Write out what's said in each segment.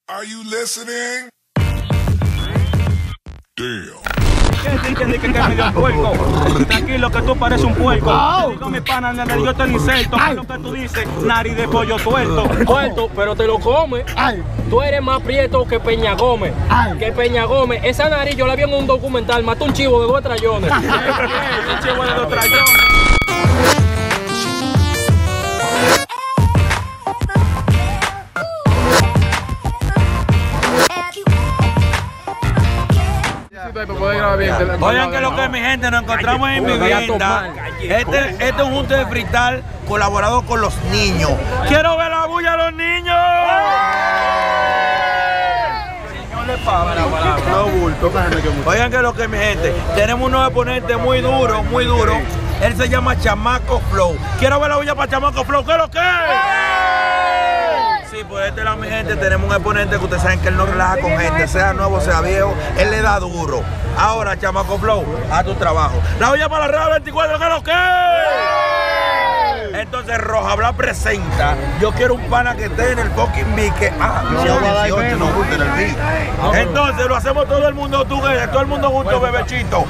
Are you listening? Damn. Que me dio puerco. Tranquilo que tú pareces un puerco. Te digo mi pana, yo te lo inserto. ¿Qué es lo que tú dices? Nariz de pollo tuerto. Tuerto, pero te lo comes. Tú eres más prieto que Peña Gómez. Que Peña Gómez. Esa nariz yo la vi en un documental. Mató un chivo de 2 trayones. Un chivo de 2 trayones. Oigan que lo que es mi gente, nos encontramos en vivienda. Este es un junte de frital colaborado con los niños. ¡Quiero ver la bulla a los niños! Oigan que lo que es mi gente, tenemos un nuevo exponente muy duro, muy duro. Él se llama Chamaco Flow. Quiero ver la bulla para Chamaco Flow. ¿Qué es lo que es? Sí, por este lado, mi gente, tenemos un exponente que ustedes saben que él no relaja con gente, sea nuevo, sea viejo, él le da duro. Ahora, Chamaco Flow, a tu trabajo. La olla para la Real 24, ¿qué es lo que es? Entonces, Roja Bla presenta. Yo quiero un pana que esté en el fucking beat. Entonces, lo hacemos todo el mundo, todo el mundo junto, bebechito.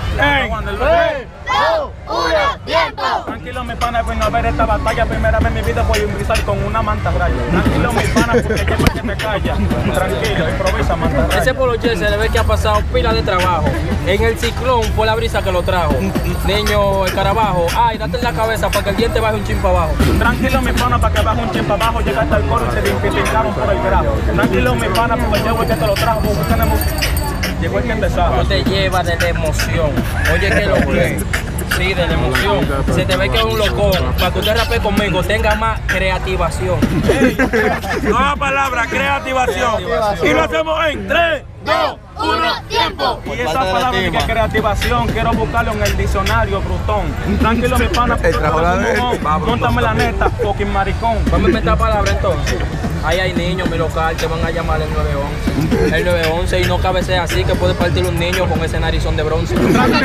Tranquilo mi pana, vengo a ver esta batalla. Primera vez en mi vida voy a improvisar con una mantarraya. Tranquilo mi pana, porque llevo que me calla. Tranquilo, improvisa mantarraya. Ese poloche se le ve que ha pasado pila de trabajo. En el ciclón fue la brisa que lo trajo. Niño, el carabajo, ay, date en la cabeza para que el diente baje un chin para abajo. Tranquilo mi pana, para que baje un chin para abajo. Llega hasta el coro y se identificaron por el grado. Tranquilo mi pana, porque llevo el que te lo trajo. Porque tenemos... Llegó el que empezaba. No te lleva de la emoción. Oye, ¿qué lo que? Sí, de la emoción. Se te ve que es un locón. Para que usted rape conmigo, tenga más creativación. Nueva palabra, creativación. Y lo hacemos en 3, 2, 1, tiempo. Y esa palabra de creativación quiero buscarlo en el diccionario, brutón. Tranquilo mi pana, móntame la neta, fucking maricón. Vamos a inventar palabra entonces. Ahí hay niños, mi local, te van a llamar el 911. El 911 y no cabecea así que puede partir un niño con ese narizón de bronce.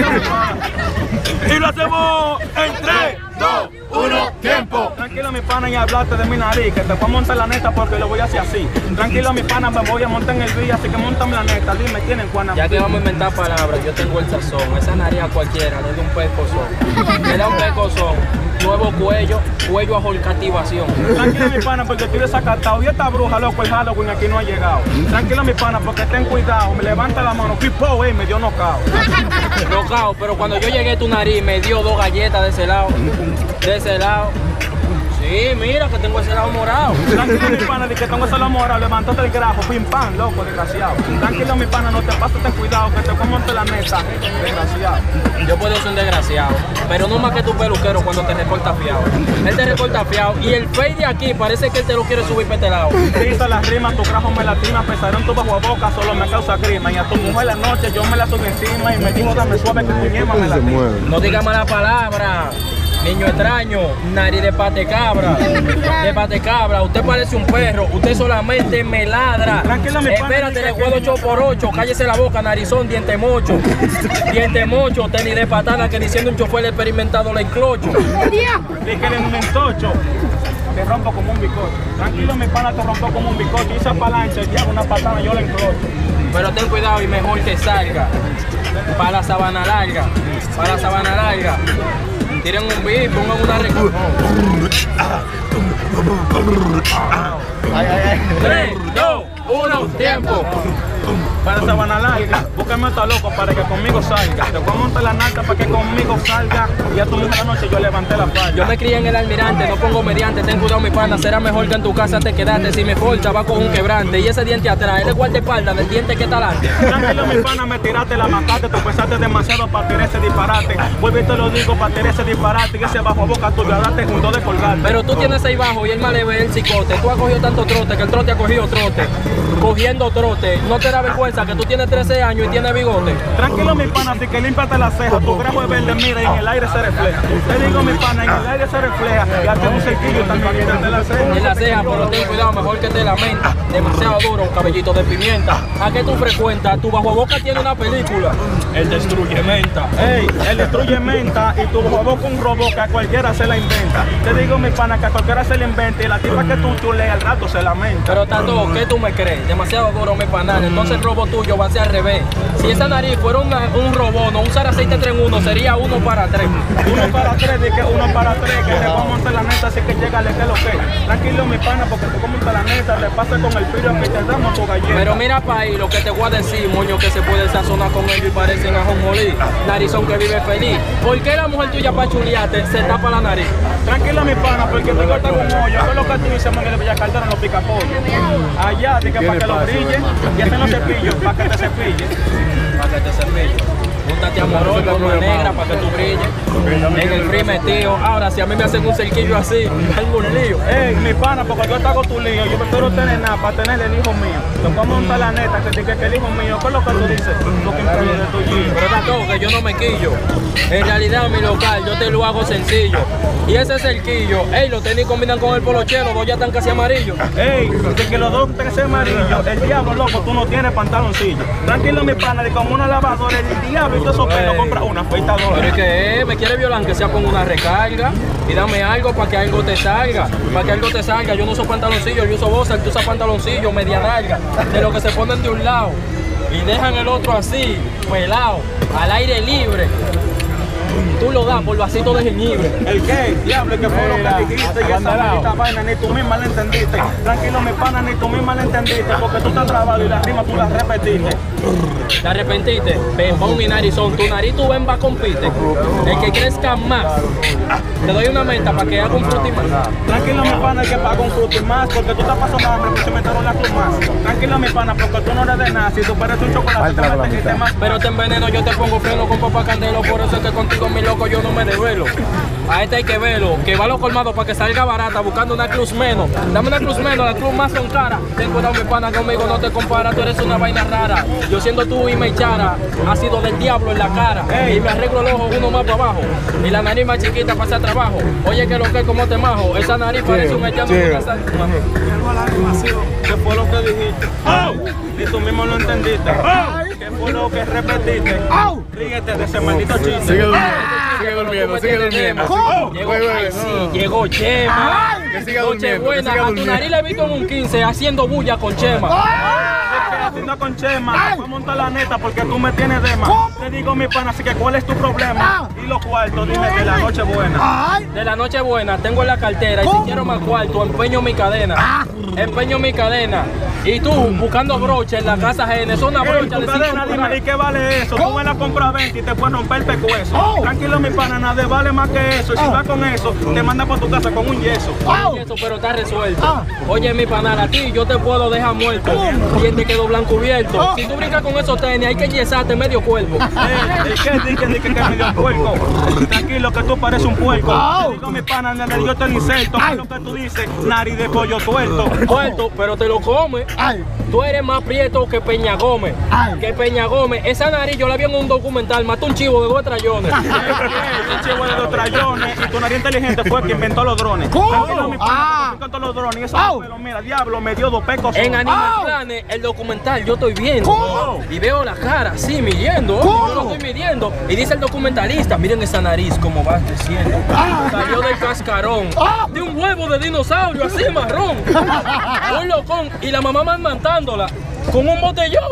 Y lo hacemos en 3, 2, 1, tiempo. Tranquilo mi pana y hablaste de mi nariz, que te voy a montar la neta porque lo voy a hacer así. Tranquilo mi pana, me voy a montar en el día, así que montame la neta, dime quién es Juana. Ya que vamos a inventar palabras, yo tengo el sazón. Esa nariz a cualquiera, le da un pescozón. Le da un pescozón. Nuevo cuello a holcativación. Tranquilo mi pana porque estoy desacatado. Y esta bruja, loco, el Halloween aquí no ha llegado. Tranquilo mi pana porque ten cuidado. Me levanta la mano, pipo, me dio knockout. Knockout, pero cuando yo llegué tu nariz me dio 2 galletas de ese lado. De ese lado. Sí, mira que tengo ese lado morado. Tranquilo mi pana, de que tengo ese lado morado, levántate el grajo, pim pam, loco, desgraciado. Tranquilo mi pana, no te pases, ten cuidado, que te monte la mesa, desgraciado. Yo puedo ser un desgraciado, pero no más que tu peluquero cuando te recorta fiado. Él te recorta fiado y el fade de aquí parece que él te lo quiere subir para este lado. Risa las rimas, tu grajo me latina, pesarón tu bajo a boca, solo me causa grima. Y a tu mujer la noche yo me la subo encima y me dijo dame suave que tu ñema me latina. No digas mala palabra. Niño extraño, nariz de pate cabra, usted parece un perro, usted solamente me ladra. Tranquilo, mi pana. Espérate, le juego 8x8, cállese la boca, narizón, diente mocho, tenis de patana que diciendo un chofer experimentado le enclocho. Dije que le mentocho, te rompo como un bicocho. Tranquilo, mi pana, te rompo como un bicocho. Y esa palancha, y hago una patana, yo le enclocho. Pero ten cuidado y mejor que salga, para la sabana larga, Tiren un beat, pongan una récord. 3, 2, 1, tiempo. Para sabana larga, búscame esta loco para que conmigo salga. Te voy a montar la nalga para que conmigo salga. Y a tu misma noche yo levanté la falda. Yo me crié en el almirante, no pongo mediante. Ten cuidado mi pana, será mejor que en tu casa te quedaste. Si me falta va con un quebrante. Y ese diente atrás, él es guardaespaldas del diente que está adelante. Tranquilo mi pana, me tiraste, la mataste. Tú pensaste demasiado para tirar ese disparate. Vuelve y te lo digo para tirar ese disparate. Y ese bajo a boca tuyo ahora te juntó de colgarte. Pero tú tienes ahí bajo y el maleve el cicote. Tú has cogido tanto trote que el trote ha cogido trote. Cogiendo trote, no te da vergüenza piensa que tú tienes 13 años y tienes bigote? Tranquilo, mi pana, así que límpiate las cejas. Tu gramo es verde, mira, y en el aire se refleja. Te digo, mi pana, en el aire se refleja. Y hazte un cerquillo también, quítate las cejas. En la ceja, pero ten cuidado, mejor que te la menta. Demasiado duro, un cabellito de pimienta. ¿A qué tú frecuentas? Tu bajo boca tiene una película. El destruye menta. Ey, él destruye menta y tu bajo boca un robot que a cualquiera se la inventa. Te digo, mi pana, que a cualquiera se la inventa y la tipa que tú chuleas al rato se lamenta. Pero Tato, ¿qué tú me crees? Demasiado duro mi panal, entonces el robot tuyo va a ser al revés. Si esa nariz fuera un robot, no usar aceite 3 en 1, sería 1 para 3. 1 para 3, di que 1 para 3, que te vamos a montar la neta, así que llégale que lo que. Tranquilo, mi pana, porque tú como la neta, le pasa con el filo que te damos tu galleta. Pero mira pa' ahí lo que te voy a decir, moño, que se puede sazonar con ellos y parecen ajonjolí. Narizón que vive feliz. ¿Por qué la mujer tuya pa' chulearte se tapa la nariz? Tranquilo, mi pana, porque te corta un hoyo. Eso es lo que tú dices, man, que le Villa Caldera en los picapollos. Allá, di que para que lo brille, y hacen los cepillos, para que te cepille. Para que te cepille. Júntate a Morol con una negra para que tú brilles. En el free metido. Ahora, si a mí me hacen un cerquillo así, tengo un lío. Ey, mi pana, porque yo te hago tu lío. Yo prefiero tener nada para tener el hijo mío. Te puedo montar la neta, que diga que el hijo mío, ¿qué es lo que tú dices? Lo que importa de tu hijo. Pero está todo, que yo no me quillo. En realidad, mi local, yo te lo hago sencillo. Y ese cerquillo, ey, los tenis combinan con el polochero, los dos ya están casi amarillos. Ey, de que los dos tengan que ser amarillos. El diablo, loco, tú no tienes pantaloncillo. Tranquilo, mi pana, de como una lavadora, el diablo y todo eso pelo compra una afeitadora. Pero es que me quiere violar, que sea con una recarga. Y dame algo para que algo te salga. Para que algo te salga. Yo no uso pantaloncillo, yo uso boxer, tú usas pantaloncillo, media larga. De lo que se ponen de un lado. Y dejan el otro así, pelado, al aire libre. Tú lo das por vasito de jengibre. ¿El qué? Diablo, ¿qué fue lo que dijiste? Y esa maldita vaina ni tú misma la entendiste. Tranquilo, mi pana, ni tú misma la entendiste. Porque tú estás trabado y la rima tú la repetiste. ¿Te arrepentiste? Ven, pon mi narizón. Tu nariz tu ven va a compite. El que crezca más. Te doy una menta para que haga un frutti más. Tranquilo, mi pana, el que paga un frutti más. Porque tú estás pasando hambre, porque se metieron la cruz más. Tranquilo, mi pana, porque tú no eres de nada. Si tú pareces un chocolate, te metiste más. Pero te enveneno, yo te pongo freno con papá candelo. Por eso es que contigo, mi loco, yo no me develo. A este hay que verlo, que va a los colmados para que salga barata, buscando una cruz menos. Dame una cruz menos, la cruz más son cara. Ten cuidado, mi pana, conmigo no te compara, tú eres una vaina rara. Yo siendo tú y me echara, ha sido del diablo en la cara. Y me arreglo el ojo uno más para abajo. Y la nariz más chiquita para hacer trabajo. Oye, que lo que como te majo, esa nariz parece un echando de casa. ¿Qué fue lo que dijiste? Y tú mismo lo entendiste. ¿Qué fue lo que repetiste? Ríete de ese maldito chiste. Sigue durmiendo, sigue durmiendo. Llegó Chema. Que siga durmiendo. Buena, a tu nariz le he visto en un 15 haciendo bulla con Chema. Haciendo con Chema, voy a montar la neta porque tú me tienes de más. Te digo, mi pana, así que ¿cuál es tu problema? Y los cuartos, dime, de la noche buena. De la noche buena, tengo en la cartera y si quiero más cuarto, empeño mi cadena. Empeño mi cadena. Y tú, buscando brocha en la casa ajena, es una brocha de 5 dime, ¿y qué vale eso? Tú me la compras a 20 y te puedes romper el pecueso. Tranquilo, mi pana, nada vale más que eso. Y si vas con eso, te mandas para tu casa con un yeso. Yeso, pero está resuelto. Oye, mi pana, a ti yo te puedo dejar muerto. Y te quedó blanco cubierto. Si tú brincas con esos tenis, hay que yesarte medio cuerpo. ¿Qué que medio puerco? Tranquilo, que tú pareces un puerco. Te digo, mi pana, yo te lo inserto. Lo que tú dices, nariz de pollo tuerto. Tuerto, pero te lo comes. Tú eres más prieto que Peña Gómez. Que Peña Gómez. Esa nariz yo la vi en un documental, mató un chivo de 2 trayones. Un chivo de 2 trayones. Y tu nariz inteligente fue el que inventó los drones. Tranquilo, mi pana, inventó los drones. Y eso, pero mira, diablo, me dio 2 pecos. En Animal Planet, el documental, yo estoy viendo. Y veo la cara así, midiendo. Yo lo estoy midiendo. Y dice el documentalista, miren esa nariz como va creciendo. Salió del cascarón. De un huevo de dinosaurio así marrón. Un locón. Y la mamá mandándola con un botellón.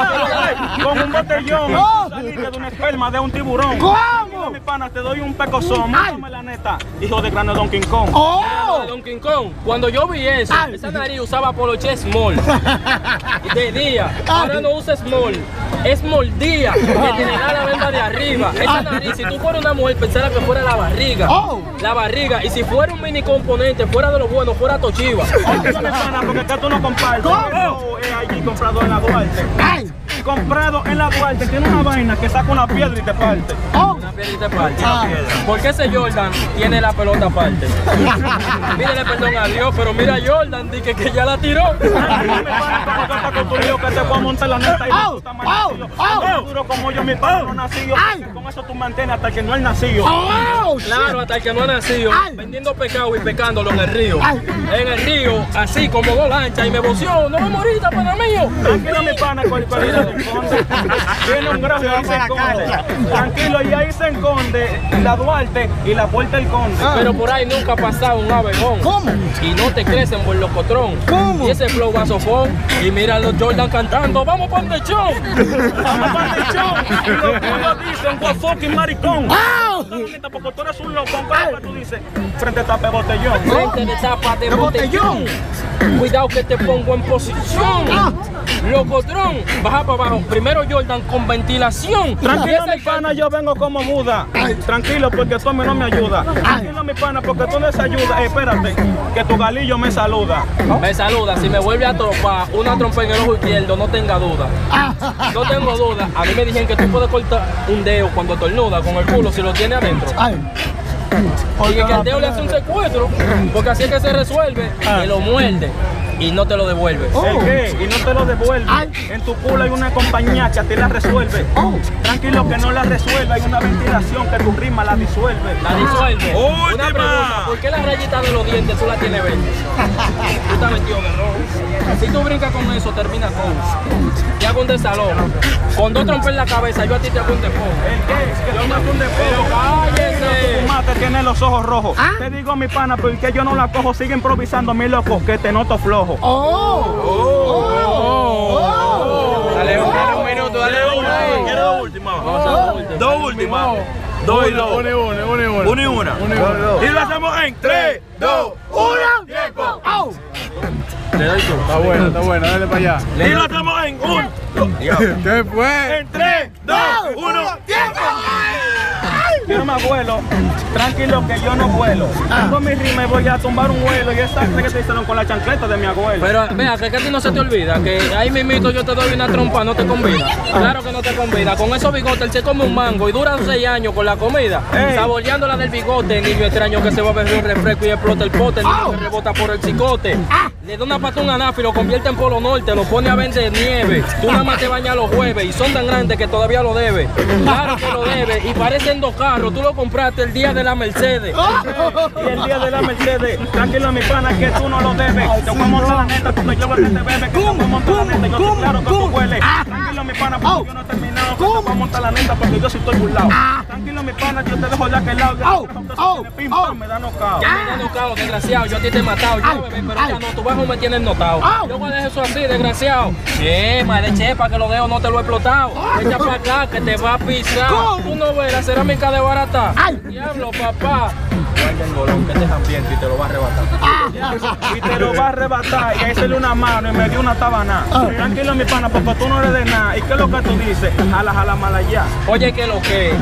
Con un botellón. Saliste de una esperma de un tiburón. ¿Cómo? Mi pana, te doy un pecozón. Mándame la neta, hijo de cráneo de Don King Kong. Don King Kong. Cuando yo vi eso, esa nariz usaba poloche small. De día. Ahora no usa small. Es moldía. Que tiene la venda de arriba. Esa nariz, si tú fueras una mujer, pensara que fuera la barriga. La barriga. Y si fuera un mini componente, fuera de lo bueno, fuera Toshiba. Mi pana, porque acá tú no compartes. Allí comprado en la Duarte. Comprado en la Duarte, tiene una vaina que saca una piedra y te parte. Una piedra y te parte. ¿Por qué ese Jordan tiene la pelota aparte? Pídele perdón a Dios, pero mira a Jordan, di que ya la tiró. Mi pana, con tu lío que te podemos monta la neta y tú estás mal nacido. No duro como yo, mi pana no nacido. Con eso tú mantienes hasta que no es nacido. Claro, hasta el que no ha nacido, vendiendo pescado y pescándolo en el río. En el río, así como dos lanchas, y me emociono, no me morita, pana mío. Tranquilo, mi pana, con el corrido de Conde. Tiene un grajo y ahí se esconde. Tranquilo, y ahí se esconde la Duarte y la Puerta del Conde. Pero por ahí nunca ha pasado un abejón. ¿Cómo? Y no te crecen por locotrón. ¿Cómo? Y ese flow vasofón. Y mira a los Jordan cantando, ¡vamos pa' el chón! Vamos para el show. Y los culos dicen, what fucking maricón. Porque tú eres un loco, ¿cómo tú dices? Frente a tapa de botellón. Frente de tapa de botellón. Cuidado que te pongo en posición. Locotrón, baja para abajo. Primero Jordan con ventilación. Tranquilo, mi pana, yo vengo como Buda. Tranquilo, porque tú a mí no me ayuda. Tranquilo, mi pana, porque tú no me ayudas. Espérate, que tu galillo me saluda. Me saluda, si me vuelve a tropar una trompa en el ojo izquierdo, no tenga duda. No tengo duda. A mí me dijeron que tú puedes cortar un dedo cuando estornuda con el culo si lo tiene adentro. Y que el dedo le hace un secuestro, porque así es que se resuelve, que lo muerde y no te lo devuelve. ¿El qué? Y no te lo devuelve. En tu culo hay una compañía que a ti la resuelve. Tranquilo, que no la resuelve. Hay una ventilación que tu rima la disuelve. La disuelve. ¡Última! Una pregunta, ¿por qué la rayita de los dientes tú la tienes verde? Tú estás metido de rojo. Si tú brincas con eso, termina con. Te hago un desalojo. Con dos trompas en la cabeza, yo a ti te hago un depón. ¿El qué? Que yo me hago un Pero cállese. Tu mate tiene los ojos rojos. Te digo, mi pana, porque yo no la cojo. Sigue improvisando, mi loco, que te noto flojo. Dale un minuto, dale uno ahí. ¿Quieres dos últimas? Dos últimas. Dos y dos. Una y una. Y lo hacemos en 3, 2, 1. ¡Tiempo! Le doy tú. Está bueno, dale para allá. Y lo hacemos en 1. ¿Qué fue? En 3, 2, 1. ¡Tiempo! Yo no me abuelo, tranquilo que yo no vuelo. Con mi rima y voy a tumbar un vuelo y esa que te hicieron con la chancleta de mi abuelo. Pero vea, que a ti no se te olvida, que ahí mismito yo te doy una trompa, no te combina. Claro que no te combina. Con esos bigotes él se come un mango y duran 6 años con la comida. Saboreando la del bigote, niño extraño que se va a beber un refresco y explota el pote, el niño que rebota por el cicote. Le da una pata a un anafe y lo convierte en Polo Norte, lo pone a vender nieve. Tú nada más te bañas los jueves y son tan grandes que todavía lo debes. Claro que lo debes y parecen 2 carros, tú lo compraste el día de la Mercedes. Y el día de la Mercedes, tranquilo mi pana que tú no lo debes. Te voy a montar la neta porque yo voy a que te bebe. Que te voy a montar la neta, yo estoy claro que tú hueles. Tranquilo mi pana porque yo no he terminado. Que te voy a montar la neta porque yo sí estoy burlado. Tranquilo mi pana, yo te dejo de aquel lado. Pim pam, me da nocao. Ya me da nocao, desgraciado, yo a ti te he matado. Yo bebé, pero ya no, tu bajo me tienes notado. Yo voy a dejar eso así, desgraciado. Madre chepa que los dedos no te lo he explotado. Echa para acá que te va a pisar. Tú no ves la cerámica de barata. Diablo, papá. Guarda el golón que te es ambiente y te lo va a arrebatar. Y te lo va a arrebatar y ahí se le una mano y me dio una tabana. Tranquilo mi pana porque tú no eres de nada. ¿Y qué es lo que tú dices? Jala, jala, mala ya. Oye, ¿qué es lo que?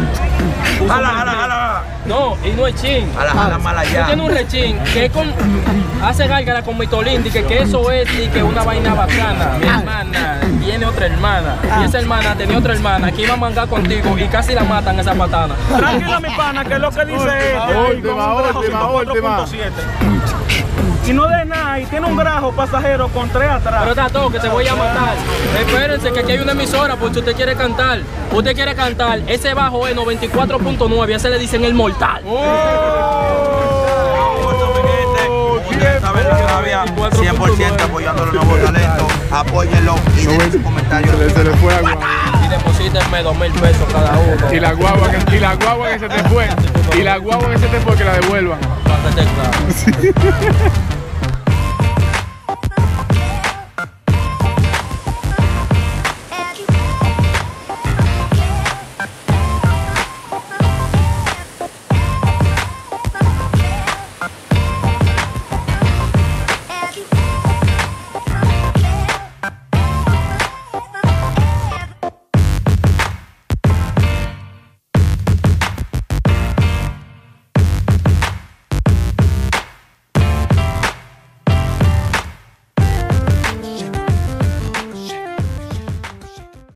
Jala. No, y no es chin. Jala, mala Tú ya. tienes un rechín que es con, hace gárgara con mitolín, y que eso es y que una vaina bacana. Mi hermana tiene otra hermana y esa hermana tenía otra hermana que iba a mangar contigo y casi la matan esa patana. Tranquilo mi pana que es lo que dice Última. 4.7. Y no de nada, y tiene un grajo pasajero con 3 atrás. Pero está todo, que te voy a matar. Espérense que aquí hay una emisora por si usted quiere cantar. Usted quiere cantar, ese bajo es 94.9, ese le dicen el mortal. Ustedes saben que todavía 100% apoyando los nuevos talentos. Apóyenlo y den sus comentarios. Se le fue agua. Y deposítenme 2.000 pesos cada uno. Y la guagua que se te fue. Y la guagua que se te fue, que la devuelvan. Para que te claro.